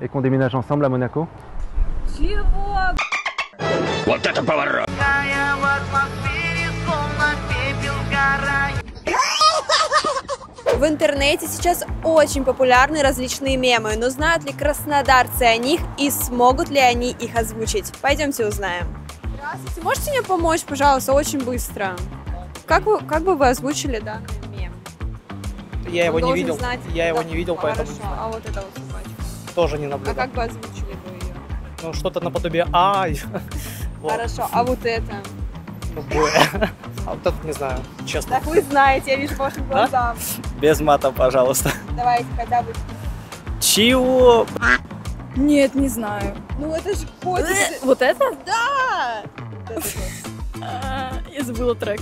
et qu'on déménage ensemble à Monaco? Чего? Вот это поворот! В интернете сейчас очень популярны различные мемы, но знают ли краснодарцы о них и смогут ли они их озвучить? Пойдемте узнаем. Здравствуйте, можете мне помочь, пожалуйста, очень быстро? Как бы вы озвучили данный мем? Я его не видел, Хорошо, поэтому а вот это вот собачка? тоже не А наблюдал. как бы озвучили вы ее? Ну, что-то наподобие «ай». Вот. Хорошо, а вот это? Ну, «б». А вот это не знаю, честно. Так вы знаете, я вижу по вашим глазам. Без мата, пожалуйста. Давайте, хотя бы. Чего? Нет, не знаю. Ну это же котик. Вот это? Да! Я забыла трек.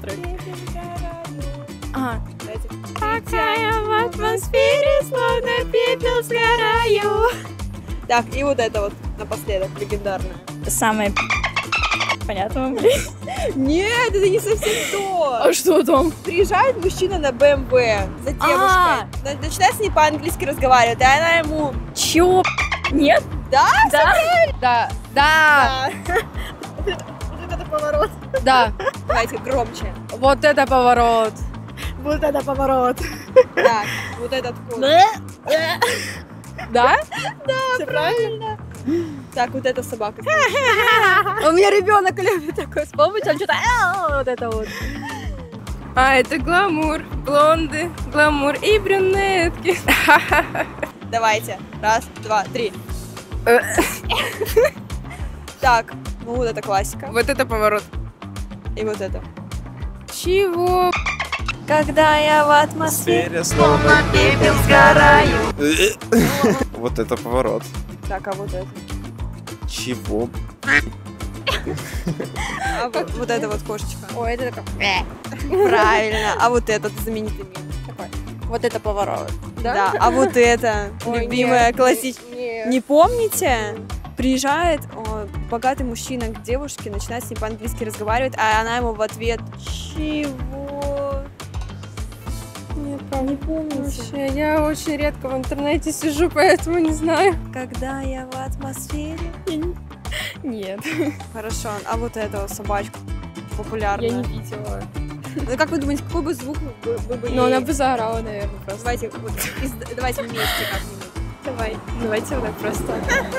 Ага. Какая в атмосфере, словно пепел сгораю. Так, и вот это вот напоследок, легендарное. Самое понятно, Нет, это не совсем то. А что там? Приезжает мужчина на БМВ за девушкой. Начинает с ней по-английски разговаривать, и она ему... Чё? Нет? Да? Да? Да. Да. Вот это поворот. Да. Давайте громче. Вот это поворот. Вот это поворот. Так, вот этот кот. Да? Все правильно? Так, вот эта собака. У меня ребенок любит такое. Вспомнить, он что-то вот это вот. А, это гламур, блонды, гламур и брюнетки. Давайте. Раз, два, три. Так, ну вот это классика. Вот это поворот. И вот это. Чего? Когда я в атмосфере, словно пепел сгораю. Вот это поворот. Так, а вот это? Чего? А вот это вот кошечка. Ой, это такое. Правильно. А вот этот знаменитый мем. Такой. Вот это поворот. Да. А вот это Ой, любимая нет, классическая. нет. Не помните? Приезжает богатый мужчина к девушке, начинает с ней по-английски разговаривать, а она ему в ответ: чего? Не помните? Вообще, я очень редко в интернете сижу, поэтому не знаю. Когда я в атмосфере. Нет, Хорошо, а вот эту собачку популярную. я не видела. Ну как вы думаете, какой бы звук вы бы Но ей- она бы заорала, наверное, просто. Давайте, вот, давайте вместе как-нибудь. Давайте вот так просто.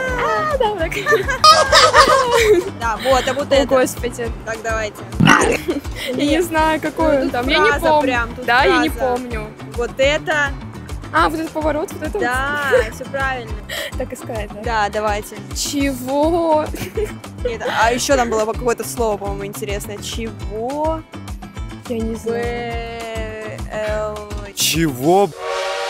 Да, вот, а вот О, это. Господи. Так, давайте. Я не знаю, какой он тут там. Я не фраза помню. прям, тут Да, я не фраза. помню. Вот это. А, вот этот поворот, вот это Да, все правильно. вот. Так и сказать, да? Да, давайте. Чего? Нет, а еще там было какое-то слово, по-моему, интересное. Чего? Я не знаю. Л. Чего?